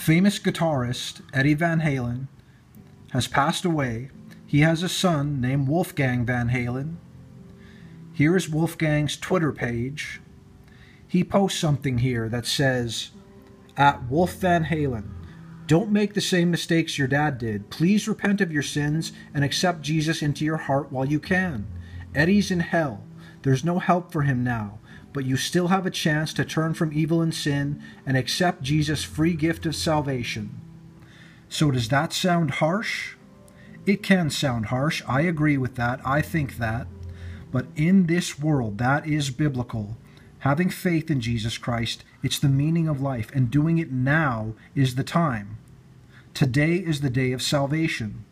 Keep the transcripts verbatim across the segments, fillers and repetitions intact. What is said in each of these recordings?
famous guitarist Eddie Van Halen has passed away. He has a son named Wolfgang Van Halen. Here is Wolfgang's Twitter page. He posts something here that says, at Wolf Van Halen, don't make the same mistakes your dad did. Please repent of your sins and accept Jesus into your heart while you can. Eddie's in hell. There's no help for him now, but you still have a chance to turn from evil and sin and accept Jesus' free gift of salvation. So does that sound harsh? It can sound harsh. I agree with that. I think that. But in this world, that is biblical. Having faith in Jesus Christ, it's the meaning of life, and doing it now is the time. Today is the day of salvation.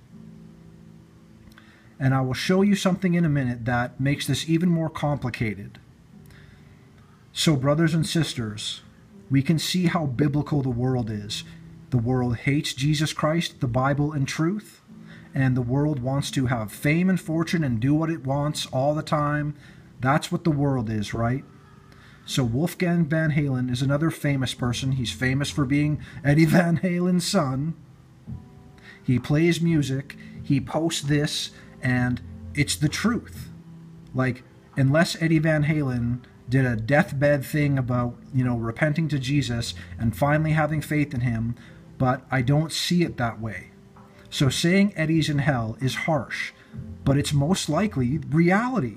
And I will show you something in a minute that makes this even more complicated. So, brothers and sisters, we can see how biblical the world is. The world hates Jesus Christ, the Bible, and truth. And the world wants to have fame and fortune and do what it wants all the time. That's what the world is, right? So Wolfgang Van Halen is another famous person. He's famous for being Eddie Van Halen's son. He plays music. He posts this, and it's the truth. Like, unless Eddie Van Halen did a deathbed thing about, you know, repenting to Jesus and finally having faith in him, but I don't see it that way. So saying Eddie's in hell is harsh, but it's most likely reality.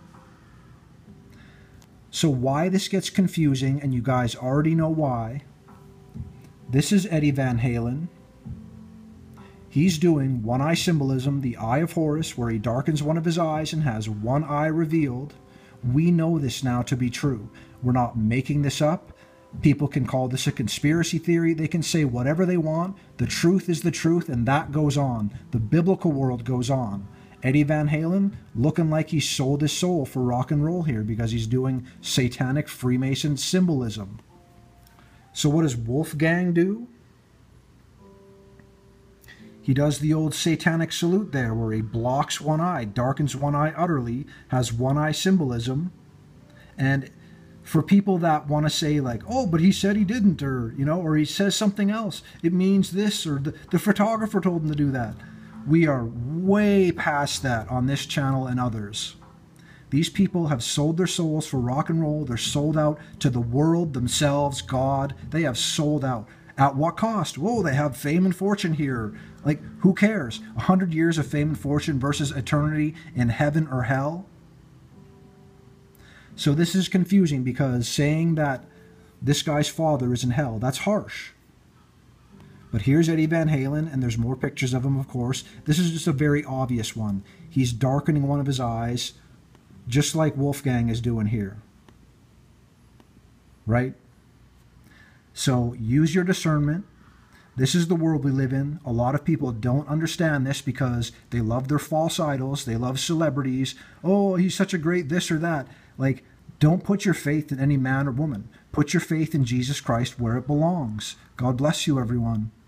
So why this gets confusing, and you guys already know why. This is Eddie Van Halen. He's doing one-eye symbolism, the Eye of Horus, where he darkens one of his eyes and has one eye revealed. We know this now to be true. We're not making this up. People can call this a conspiracy theory. They can say whatever they want. The truth is the truth, and that goes on. The biblical world goes on. Eddie Van Halen looking like he sold his soul for rock and roll here because he's doing satanic Freemason symbolism. So what does Wolfgang do? He does the old satanic salute there where he blocks one eye, darkens one eye utterly, has one eye symbolism. And for people that want to say like, oh, but he said he didn't, or, you know, or he says something else, it means this, or the, the photographer told him to do that. We are way past that on this channel and others. These people have sold their souls for rock and roll. They're sold out to the world, themselves, God. They have sold out. At what cost? Whoa, they have fame and fortune here. Like, who cares? A hundred years of fame and fortune versus eternity in heaven or hell? So this is confusing because saying that this guy's father is in hell, that's harsh. But here's Eddie Van Halen, and there's more pictures of him, of course. This is just a very obvious one. He's darkening one of his eyes, just like Wolfgang is doing here. Right? So use your discernment. This is the world we live in. A lot of people don't understand this because they love their false idols. They love celebrities. Oh, he's such a great this or that. Like, don't put your faith in any man or woman. Put your faith in Jesus Christ where it belongs. God bless you, everyone.